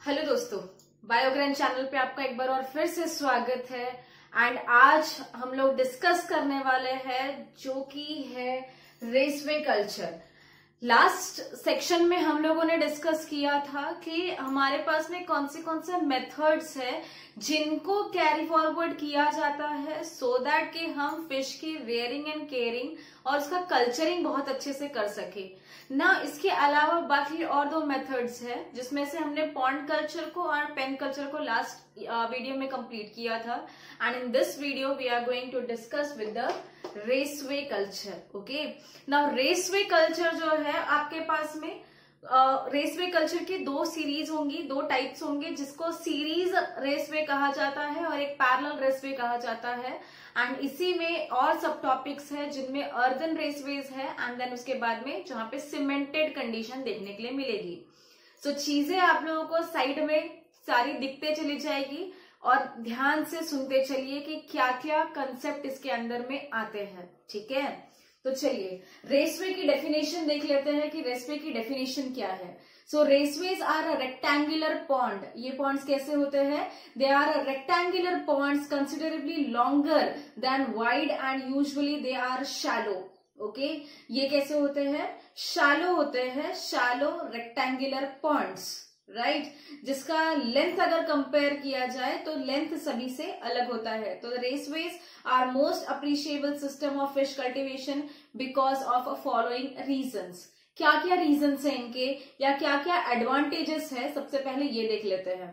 Hello दोस्तों, बायोग्राइन channel पे आपका एक बार और फिर से स्वागत है। एंड आज हम लोग डिस्कस करने वाले हैं जो कि है रेसवे कल्चर। लास्ट सेक्शन में हम लोगों ने डिस्कस किया था कि हमारे पास में कौन से मेथड्स है जिनको कैरी फॉरवर्ड किया जाता है सो दैट कि हम फिश की रेयरिंग एंड केयरिंग और उसका कल्चरिंग बहुत अच्छे से कर सके ना। इसके अलावा बाकी और दो मेथड्स है जिसमें से हमने पॉन्ड कल्चर को और पेन कल्चर को लास्ट वीडियो में कंप्लीट किया था। And in this video we are going to discuss with the raceway culture. Okay, now raceway culture जो है आपके पास में रेसवे कल्चर की दो सीरीज होंगी, दो टाइप्स होंगे, जिसको सीरीज रेसवे कहा जाता है और एक पैरेलल रेसवे कहा जाता है। एंड इसी में और सब टॉपिक्स है जिनमें अर्दन रेसवेज है एंड देन उसके बाद में जहां पे सीमेंटेड कंडीशन देखने के लिए मिलेगी। सो चीजें आप लोगों को साइड में सारी दिखते चली जाएगी और ध्यान से सुनते चलिए कि क्या क्या कंसेप्ट इसके अंदर में आते हैं। ठीक है, तो चलिए रेसवे की डेफिनेशन देख लेते हैं कि रेसवे की डेफिनेशन क्या है। So raceways are a rectangular pond. ये पॉन्ड्स कैसे होते हैं? They are a rectangular ponds considerably longer than wide and usually they are shallow. Okay, ये कैसे होते हैं? शैलो होते हैं, शैलो रेक्टेंगुलर पॉन्ड्स, राइट, जिसका लेंथ अगर कंपेयर किया जाए तो लेंथ सभी से अलग होता है। तो raceways are most appreciable system of fish cultivation because of following reasons. क्या क्या रीजंस है इनके या क्या क्या एडवांटेजेस है, सबसे पहले ये देख लेते हैं।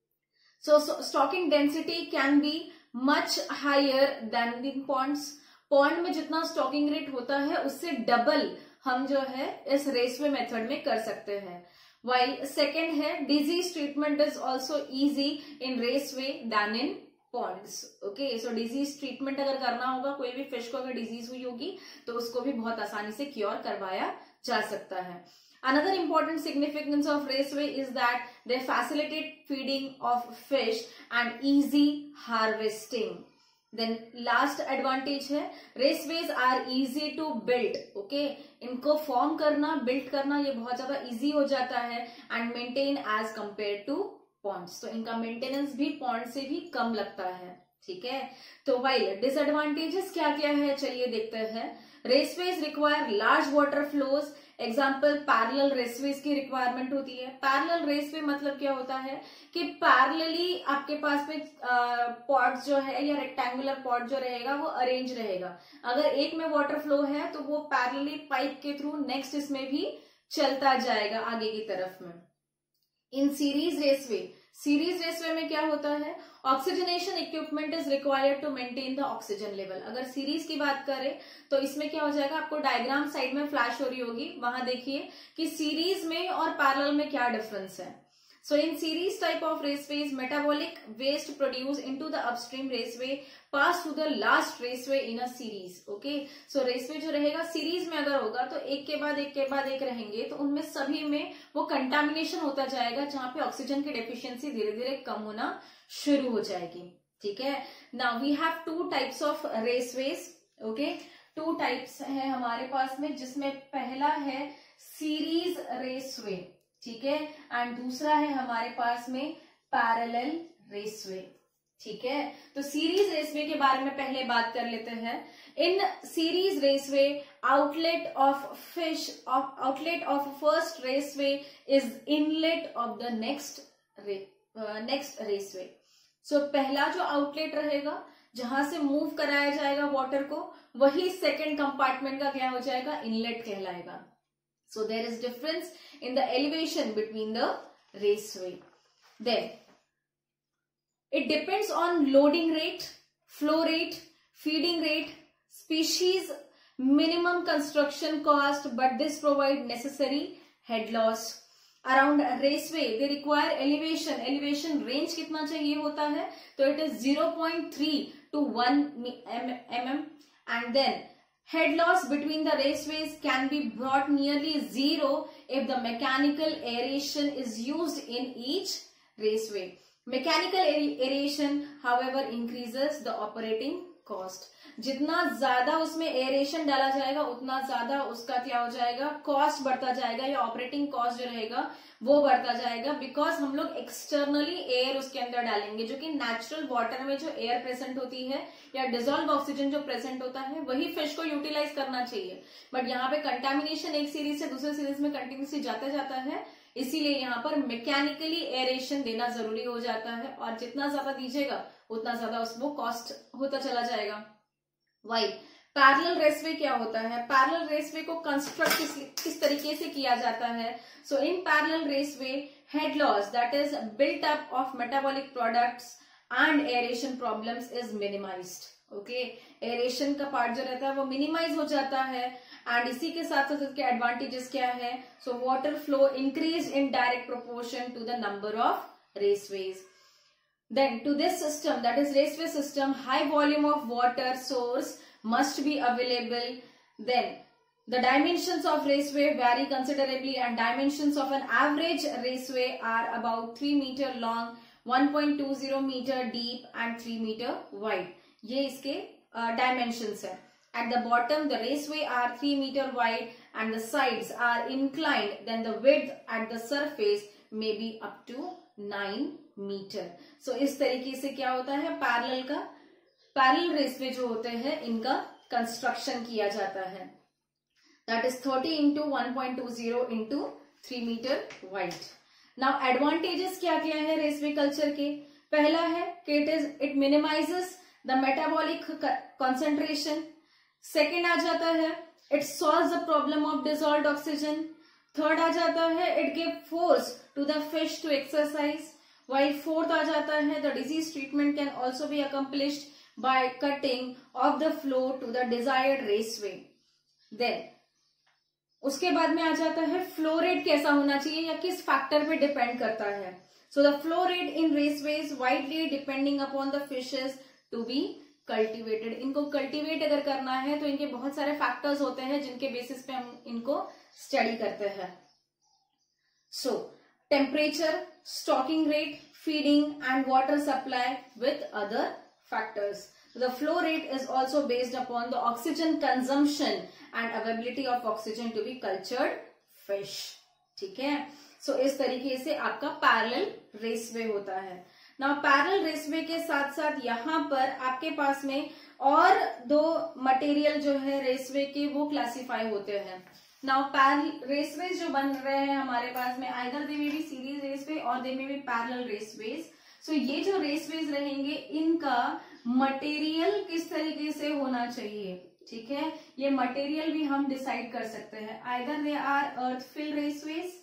So stocking density can be much higher than in ponds. Pond में जितना स्टॉकिंग रेट होता है उससे डबल हम जो है इस रेसवे मेथड में कर सकते हैं। While second है disease treatment is also easy in raceway than in ponds. Okay, so disease treatment अगर करना होगा, कोई भी फिश को अगर डिजीज हुई होगी तो उसको भी बहुत आसानी से क्योर करवाया जा सकता है। Another important significance of raceway is that they facilitate feeding of fish and easy harvesting. Then last advantage है raceways are easy to build. Okay, इनको फॉर्म करना, बिल्ड करना ये बहुत ज्यादा इजी हो जाता है and maintain as compare to ponds. तो इनका मेंटेनेंस भी पॉन्ड से भी कम लगता है। ठीक है, तो वाइल डिसएडवांटेजेस क्या क्या है चलिए देखते हैं। Raceways require large water flows. Example parallel raceways की रिक्वायरमेंट होती है। पैरेलल रेसवे मतलब क्या होता है कि पैरेलली आपके पास में पॉट्स जो है या रेक्टेंगुलर पॉट जो रहेगा वो अरेंज रहेगा। अगर एक में वाटर फ्लो है तो वो पैरेलली पाइप के थ्रू नेक्स्ट इसमें भी चलता जाएगा आगे की तरफ में। इन सीरीज रेसवे में क्या होता है? Oxygenation equipment is required to maintain the oxygen level. अगर सीरीज की बात करें तो इसमें क्या हो जाएगा, आपको डायग्राम साइड में फ्लैश हो रही होगी, वहां देखिए कि सीरीज में और पैरेलल में क्या डिफरेंस है। So in series type of raceways, metabolic waste produced into the upstream raceway pass through the last raceway in a series. Okay, so raceway जो रहेगा सीरीज में अगर होगा तो एक के बाद एक रहेंगे तो उनमें सभी में वो कंटामिनेशन होता जाएगा जहां पे ऑक्सीजन की डेफिशिएंसी धीरे धीरे कम होना शुरू हो जाएगी। ठीक है, now we have two types of raceways. Okay, two types है हमारे पास में, जिसमें पहला है सीरीज रेसवे। ठीक है, एंड दूसरा है हमारे पास में पैरेलल रेसवे। ठीक है, तो सीरीज रेसवे के बारे में पहले बात कर लेते हैं। In series raceway outlet of first raceway is inlet of the next raceway. So पहला जो आउटलेट रहेगा जहां से मूव कराया जाएगा वाटर को, वही सेकेंड कंपार्टमेंट का क्या हो जाएगा, इनलेट कहलाएगा। So there is difference in the elevation between the raceway. Then it depends on loading rate, flow rate, feeding rate, species, minimum construction cost, but this provide necessary head loss. Around raceway they require elevation. Elevation range कितना चाहिए होता है? तो it is 0.3 to 1 mm and then head loss between the raceways can be brought nearly zero if the mechanical aeration is used in each raceway. Mechanical aeration, however, increases the operating cost. जितना ज्यादा उसमें aeration डाला जाएगा उतना ज्यादा उसका क्या हो जाएगा, कॉस्ट बढ़ता जाएगा, या ऑपरेटिंग कॉस्ट जो रहेगा वो बढ़ता जाएगा, बिकॉज हम लोग एक्सटर्नली एयर उसके अंदर डालेंगे, जो कि नेचुरल वाटर में जो एयर प्रेजेंट होती है या डिजोल्व ऑक्सीजन जो प्रेजेंट होता है वही फिश को यूटिलाइज करना चाहिए। बट यहाँ पे कंटेमिनेशन एक सीरीज से दूसरे सीरीज में कंटिन्यूसली जाता जाता है, इसीलिए यहाँ पर मैकेनिकली एरेशन देना जरूरी हो जाता है, और जितना ज्यादा दीजिएगा उतना ज्यादा उसको कॉस्ट होता चला जाएगा। वाई पैरेलल रेसवे क्या होता है, पैरेलल रेसवे को कंस्ट्रक्ट किस तरीके से किया जाता है। So in parallel raceway head loss that is built up of metabolic products and aeration problems is minimized. Okay, aeration का पार्ट जो रहता है वो मिनिमाइज हो जाता है, एंड इसी के साथ साथ इसके एडवांटेजेस क्या है। So water flow increase in direct proportion to the number of raceways. Then to this system, that is raceway system, high volume of water source must be available. Then the dimensions of raceway vary considerably, and dimensions of an average raceway are about 3 meter long, 1.20 meter deep and 3 meter wide. ये इसके dimensions है. At the bottom, the raceway are 3 meter wide and the sides are inclined. Then the width at the surface may be up to 9 metre. So इस तरीके से क्या होता है, parallel रेसवे जो होते हैं इनका कंस्ट्रक्शन किया जाता है। That is 30 into 1.20 into 3 metre wide. Now advantages क्या क्या है रेसवे कल्चर के। पहला है कि it minimizes the metabolic concentration. Second आ जाता है it solves the problem of dissolved oxygen. Third आ जाता है it give force to the fish to exercise. While fourth आ जाता है the disease treatment can also be accomplished by cutting of the flow to the desired raceway. Then उसके बाद में आ जाता है फ्लो रेट कैसा होना चाहिए या किस फैक्टर पे डिपेंड करता है। So the flow rate in raceways widely depending upon the fishes to be cultivated. इनको कल्टिवेट अगर करना है तो इनके बहुत सारे फैक्टर्स होते हैं जिनके बेसिस पे हम इनको स्टडी करते हैं। So temperature, stocking rate, feeding and water supply with other factors. The flow rate is also based upon the oxygen consumption and availability of oxygen to be cultured fish. ठीक है, सो इस तरीके से आपका पैरेलल रेसवे होता है। नाउ पैरेलल रेसवे के साथ साथ यहाँ पर आपके पास में और दो मटेरियल जो है रेसवे के वो क्लासिफाई होते हैं। नाउ रेसवेज जो बन रहे हैं हमारे पास में आइदर दे में भी सीरीज रेसवे और दे में भी पैरेलल रेसवेज। सो ये जो रेसवेज रहेंगे इनका मटेरियल किस तरीके से होना चाहिए, ठीक है, ये मटेरियल भी हम डिसाइड कर सकते हैं। Either they are earth fill raceways,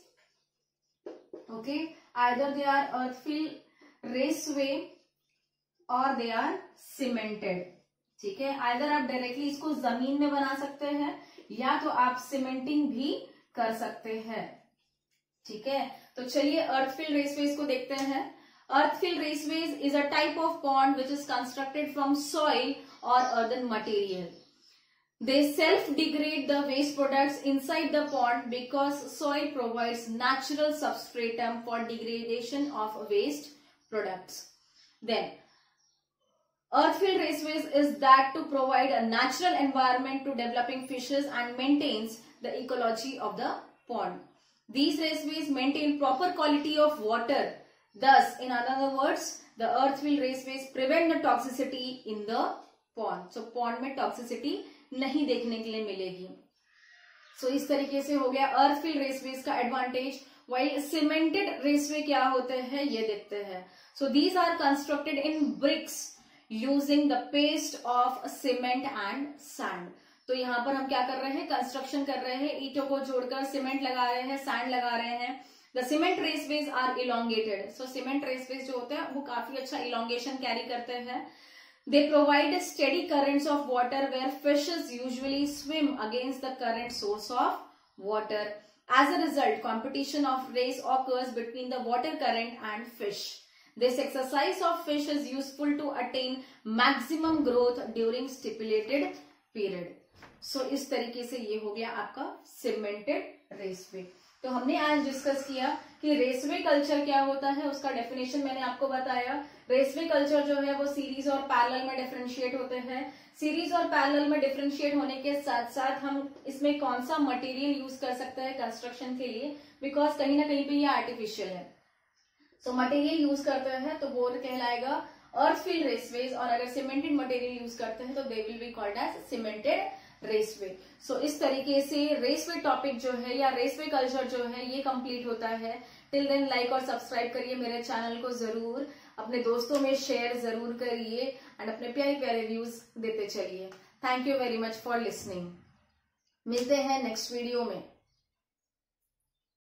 okay, either they are earth fill raceway और दे आर सीमेंटेड। ठीक है, आइदर आप डायरेक्टली इसको जमीन में बना सकते हैं या तो आप सीमेंटिंग भी कर सकते हैं। ठीक है, तो चलिए अर्थफिल रेसवेज को देखते हैं। Earthfill raceways is a type of pond which is constructed from soil और earthen material. They self-degrade the waste products inside the pond because soil provides natural substratum for degradation of waste products. Then, earth-filled raceways is that to provide a natural environment to developing fishes and maintains the ecology of the pond. These raceways maintain proper quality of water. Thus, in other words, the earth-filled raceways prevent the toxicity in the pond. So, pond में toxicity नहीं देखने के लिए मिलेगी। सो इस तरीके से हो गया अर्थफिल रेसवेज का एडवांटेज। वाइल सीमेंटेड रेसवे क्या होते हैं ये देखते हैं। So these are constructed in bricks using the paste of cement and sand. तो यहाँ पर हम क्या कर रहे हैं, कंस्ट्रक्शन कर रहे हैं, ईंटों को जोड़कर सीमेंट लगा रहे हैं, सैंड लगा रहे हैं। The cement raceways are elongated. So cement raceways जो होते हैं वो काफी अच्छा इलोंगेशन कैरी करते हैं। They provide steady currents of water where fishes usually swim against the current source of water. As a result, competition of race occurs between the water current and fish. This exercise of fish is useful to attain maximum growth during stipulated period. So, इस तरीके से ये हो गया आपका cemented raceway. तो हमने आज डिस्कस किया कि रेसवे कल्चर क्या होता है, उसका डेफिनेशन मैंने आपको बताया। रेसवे कल्चर जो है वो सीरीज और पैरेलल में डिफरेंशिएट होते हैं। सीरीज और पैरेलल में डिफरेंशिएट होने के साथ साथ हम इसमें कौन सा मटेरियल यूज कर सकते हैं कंस्ट्रक्शन के लिए, बिकॉज कहीं ना कहीं पे ये आर्टिफिशियल है। सो मटेरियल यूज करते हैं तो वो कहलाएगा अर्थफिल रेसवेज, और अगर सीमेंटेड मटेरियल यूज करते हैं तो they will be called as cemented raceway. So इस तरीके से रेसवे टॉपिक जो है या रेसवे कल्चर जो है ये कंप्लीट होता है। टिल देन लाइक और सब्सक्राइब करिए मेरे चैनल को जरूर, अपने दोस्तों में शेयर जरूर करिए एंड अपने प्यारे प्यारे व्यूज देते चलिए। Thank you very much for listening. मिलते हैं नेक्स्ट वीडियो में।